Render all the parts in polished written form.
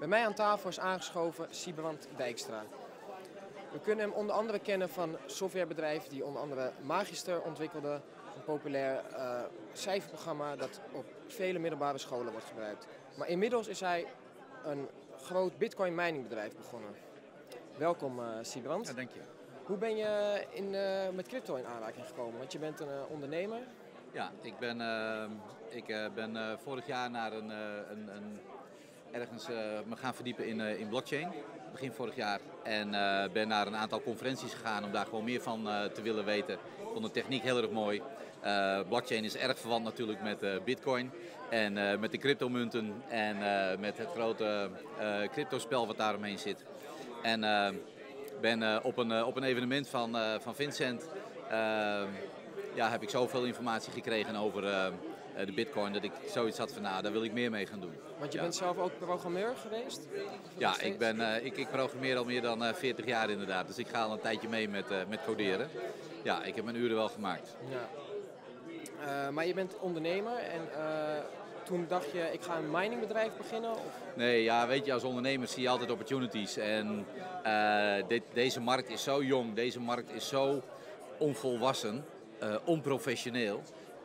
Bij mij aan tafel is aangeschoven Siebrand Dijkstra. We kunnen hem onder andere kennen van softwarebedrijven die onder andere Magister ontwikkelde. Een populair cijferprogramma dat op vele middelbare scholen wordt gebruikt. Maar inmiddels is hij een groot bitcoin miningbedrijf begonnen. Welkom Siebrand. Ja, dank je. Hoe ben je met crypto in aanraking gekomen? Want je bent een ondernemer. Ja, ik ben vorig jaar naar ergens me gaan verdiepen in blockchain, begin vorig jaar. En ben naar een aantal conferenties gegaan om daar gewoon meer van te willen weten. Ik vond de techniek heel erg mooi. Blockchain is erg verwant natuurlijk met bitcoin en met de cryptomunten en met het grote cryptospel wat daaromheen zit. En ben op een evenement van Vincent heb ik zoveel informatie gekregen over de bitcoin dat ik zoiets had van nou, daar wil ik meer mee gaan doen. Want je bent zelf ook programmeur geweest? Ja, ik programmeer al meer dan 40 jaar inderdaad, dus ik ga al een tijdje mee met coderen. Ja, ik heb mijn uren wel gemaakt. Ja. Maar je bent ondernemer en toen dacht je ik ga een miningbedrijf beginnen? Of? Nee, ja, weet je, als ondernemer zie je altijd opportunities en deze markt is zo jong, deze markt is zo onvolwassen, onprofessioneel.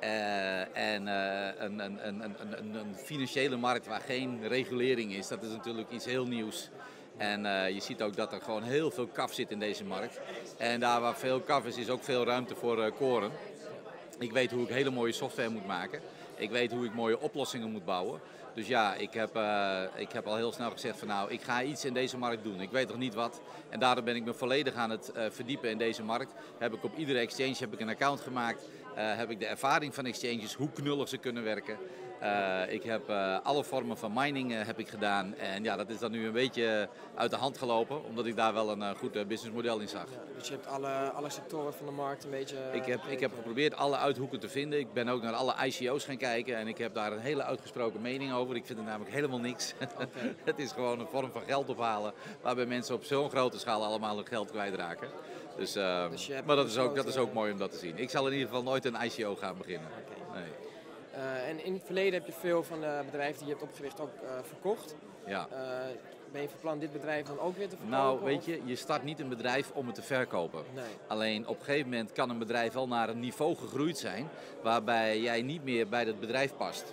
Een financiële markt waar geen regulering is, dat is natuurlijk iets heel nieuws. En je ziet ook dat er gewoon heel veel kaf zit in deze markt. En daar waar veel kaf is ook veel ruimte voor koren. Ik weet hoe ik hele mooie software moet maken. Ik weet hoe ik mooie oplossingen moet bouwen. Dus ja, ik heb al heel snel gezegd van nou, ik ga iets in deze markt doen. Ik weet nog niet wat. En daardoor ben ik me volledig aan het verdiepen in deze markt. Heb ik op iedere exchange een account gemaakt. Heb ik de ervaring van exchanges, hoe knullig ze kunnen werken. Ik heb alle vormen van mining heb ik gedaan. En ja, dat is dan nu een beetje uit de hand gelopen, omdat ik daar wel een goed businessmodel in zag. Ja, dus je hebt alle sectoren van de markt een beetje... Ik heb geprobeerd alle uithoeken te vinden. Ik ben ook naar alle ICO's gaan kijken en ik heb daar een hele uitgesproken mening over. Ik vind het namelijk helemaal niks. Okay. Het is gewoon een vorm van geld ophalen, waarbij mensen op zo'n grote schaal allemaal hun geld kwijtraken. Dus maar dat is ook mooi om dat te zien. Ik zal in ieder geval nooit een ICO gaan beginnen. Okay. Nee. En in het verleden heb je veel van de bedrijven die je hebt opgericht ook verkocht. Ja. Ben je van plan dit bedrijf dan ook weer te verkopen? Nou, weet je, je start niet een bedrijf om het te verkopen. Nee. Alleen op een gegeven moment kan een bedrijf wel naar een niveau gegroeid zijn waarbij jij niet meer bij dat bedrijf past.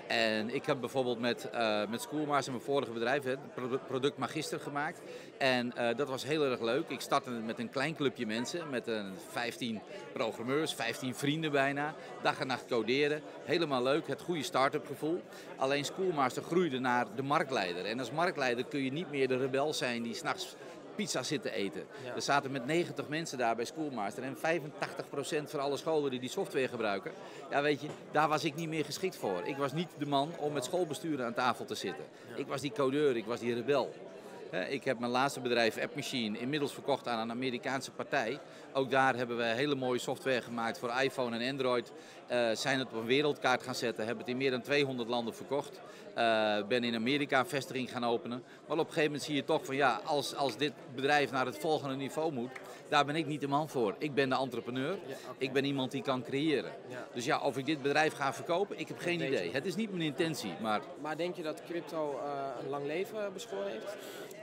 En ik heb bijvoorbeeld met Schoolmaster, mijn vorige bedrijf, het product Magister gemaakt. En dat was heel erg leuk. Ik startte met een klein clubje mensen, met 15 programmeurs, 15 vrienden bijna. Dag en nacht coderen. Helemaal leuk, het goede start-up gevoel. Alleen Schoolmaster groeide naar de marktleider. En als marktleider kun je niet meer de rebel zijn die 's nachts pizza zitten eten. Ja. Er zaten met 90 mensen daar bij Schoolmaster en 85% van alle scholen die software gebruiken. Ja, weet je, daar was ik niet meer geschikt voor. Ik was niet de man om met schoolbesturen aan tafel te zitten. Ja. Ik was die codeur, ik was die rebel. Ik heb mijn laatste bedrijf, AppMachine, inmiddels verkocht aan een Amerikaanse partij. Ook daar hebben we hele mooie software gemaakt voor iPhone en Android. Zijn het op een wereldkaart gaan zetten, hebben het in meer dan 200 landen verkocht. Ben in Amerika een vestiging gaan openen. Maar op een gegeven moment zie je toch van ja, als dit bedrijf naar het volgende niveau moet, daar ben ik niet de man voor. Ik ben de entrepreneur. Ja, okay. Ik ben iemand die kan creëren. Ja. Dus ja, of ik dit bedrijf ga verkopen, ik heb geen idee. Het is niet mijn intentie. Maar denk je dat crypto een lang leven beschoren heeft?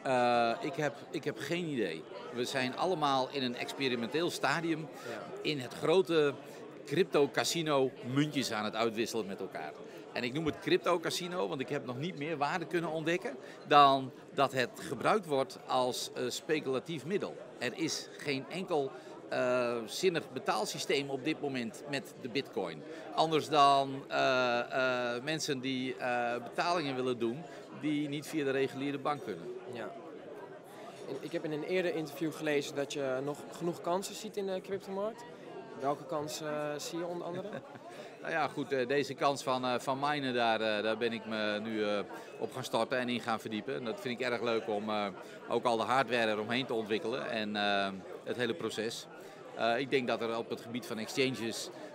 Ik heb geen idee. We zijn allemaal in een experimenteel stadium in het grote crypto casino muntjes aan het uitwisselen met elkaar. En ik noem het crypto casino, want ik heb nog niet meer waarde kunnen ontdekken dan dat het gebruikt wordt als speculatief middel. Er is geen enkel zinnig betaalsysteem op dit moment met de bitcoin. Anders dan mensen die betalingen willen doen die niet via de reguliere bank kunnen. Ja. Ik heb in een eerder interview gelezen dat je nog genoeg kansen ziet in de cryptomarkt. Welke kansen zie je onder andere? Nou ja, goed, deze kans van minen, daar ben ik me nu op gaan starten en in gaan verdiepen. En dat vind ik erg leuk om ook al de hardware eromheen te ontwikkelen en het hele proces. Ik denk dat er op het gebied van exchanges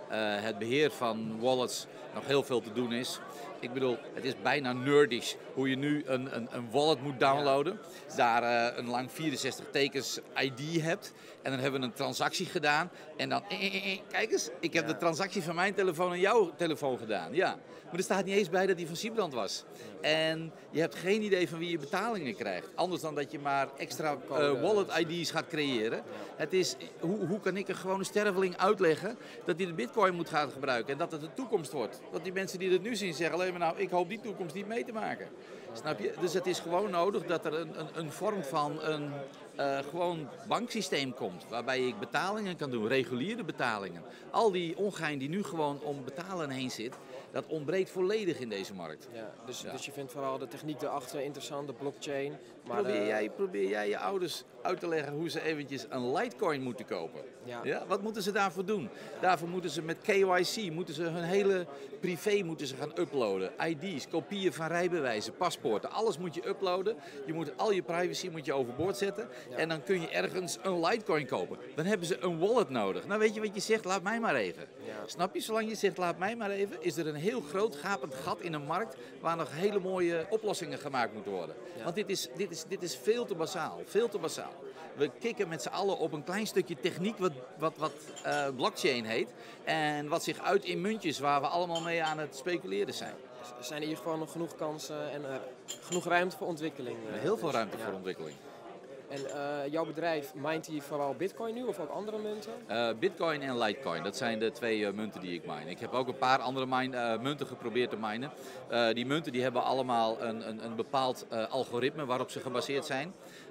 het beheer van wallets nog heel veel te doen is. Ik bedoel, het is bijna nerdish hoe je nu een wallet moet downloaden. Daar een lang 64 tekens ID hebt. En dan hebben we een transactie gedaan. En dan, kijk eens, ik heb de transactie van mijn telefoon aan jouw telefoon gedaan. Ja. Maar er staat niet eens bij dat die van Siebrand was. En je hebt geen idee van wie je betalingen krijgt. Anders dan dat je maar extra wallet ID's gaat creëren. Het is, hoe kan ik een gewone sterveling uitleggen dat hij de bitcoin moet gaan gebruiken. En dat het de toekomst wordt. Dat die mensen die het nu zien zeggen alleen maar nou, ik hoop die toekomst niet mee te maken. Snap je? Dus het is gewoon nodig dat er een vorm van een gewoon banksysteem komt. Waarbij ik betalingen kan doen, reguliere betalingen. Al die ongein die nu gewoon om betalen heen zit, dat ontbreekt volledig in deze markt. Ja, dus je vindt vooral de techniek erachter interessant, de blockchain. Maar Probeer jij je ouders uit te leggen hoe ze eventjes een Litecoin moeten kopen? Ja, wat moeten ze daarvoor doen? Daarvoor moeten ze met KYC, moeten ze hun hele privé moeten ze gaan uploaden. ID's, kopieën van rijbewijzen, paspoorten, alles moet je uploaden. Je moet al je privacy moet je overboord zetten. En dan kun je ergens een Litecoin kopen. Dan hebben ze een wallet nodig. Nou weet je wat je zegt, laat mij maar even. Ja. Snap je? Zolang je zegt laat mij maar even, is er een heel groot gapend gat in een markt waar nog hele mooie oplossingen gemaakt moeten worden. Ja. Want dit is veel te basaal. Veel te basaal. We kikken met z'n allen op een klein stukje techniek wat blockchain heet. En wat zich uit in muntjes waar we allemaal mee aan het speculeren zijn. Er zijn in ieder geval nog genoeg kansen en genoeg ruimte voor ontwikkeling. Heel veel ruimte voor ontwikkeling. En jouw bedrijf, mindt hier vooral Bitcoin nu of ook andere munten? Bitcoin en Litecoin, dat zijn de twee munten die ik mine. Ik heb ook een paar andere munten geprobeerd te minen. Die munten die hebben allemaal een bepaald algoritme waarop ze gebaseerd zijn.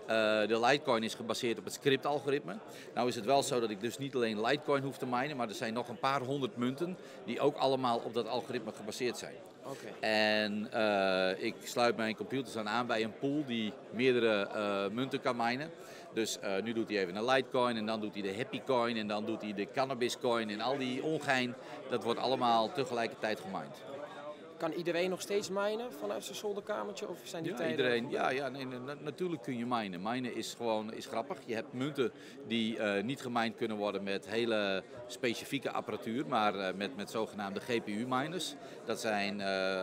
De Litecoin is gebaseerd op het script-algoritme. Nou is het wel zo dat ik dus niet alleen Litecoin hoef te minen, maar er zijn nog een paar honderd munten die ook allemaal op dat algoritme gebaseerd zijn. Okay. En ik sluit mijn computers dan aan bij een pool die meerdere munten kan minen. Dus nu doet hij even een Litecoin en dan doet hij de Happy Coin en dan doet hij de Cannabis Coin en al die ongein. Dat wordt allemaal tegelijkertijd gemined. Kan iedereen nog steeds minen vanuit zijn zolderkamertje? Of zijn die tijden... Iedereen, natuurlijk kun je minen. Minen is grappig. Je hebt munten die niet gemined kunnen worden met hele specifieke apparatuur, maar met zogenaamde GPU-miners. Dat zijn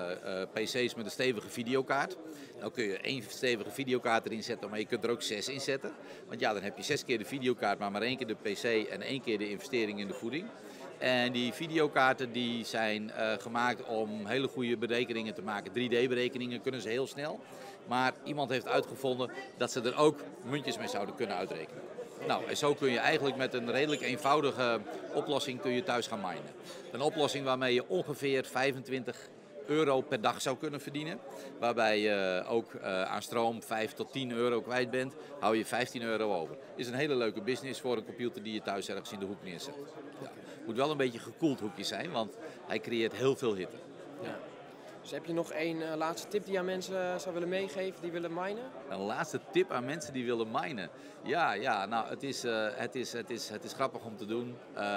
PC's met een stevige videokaart. Dan kun je 1 stevige videokaart erin zetten, maar je kunt er ook 6 in zetten. Want ja, dan heb je 6 keer de videokaart, maar 1 keer de PC en 1 keer de investering in de voeding. En die videokaarten die zijn gemaakt om hele goede berekeningen te maken. 3D-berekeningen kunnen ze heel snel. Maar iemand heeft uitgevonden dat ze er ook muntjes mee zouden kunnen uitrekenen. Nou, en zo kun je eigenlijk met een redelijk eenvoudige oplossing kun je thuis gaan minen. Een oplossing waarmee je ongeveer 25 euro per dag zou kunnen verdienen. Waarbij je ook aan stroom 5 tot 10 euro kwijt bent, hou je 15 euro over. Is een hele leuke business voor een computer die je thuis ergens in de hoek neerzet. Ja. Moet wel een beetje gekoeld hoekje zijn, want hij creëert heel veel hitte. Ja. Dus heb je nog één laatste tip die je aan mensen zou willen meegeven die willen minen? Een laatste tip aan mensen die willen minen? Ja, nou het is grappig om te doen.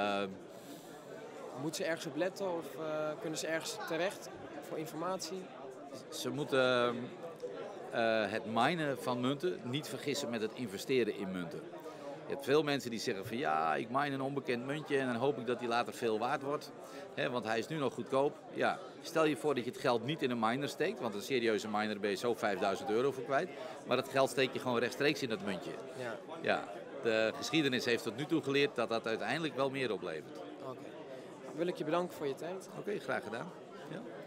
Moeten ze ergens op letten of kunnen ze ergens terecht voor informatie? Ze moeten het minen van munten niet vergissen met het investeren in munten. Je hebt veel mensen die zeggen van ja, ik mine een onbekend muntje en dan hoop ik dat die later veel waard wordt. Want hij is nu nog goedkoop. Ja, stel je voor dat je het geld niet in een miner steekt, want een serieuze miner ben je zo 5000 euro voor kwijt. Maar dat geld steek je gewoon rechtstreeks in dat muntje. Ja, de geschiedenis heeft tot nu toe geleerd dat dat uiteindelijk wel meer oplevert. Oké. Wil ik je bedanken voor je tijd. Oké, graag gedaan. Ja.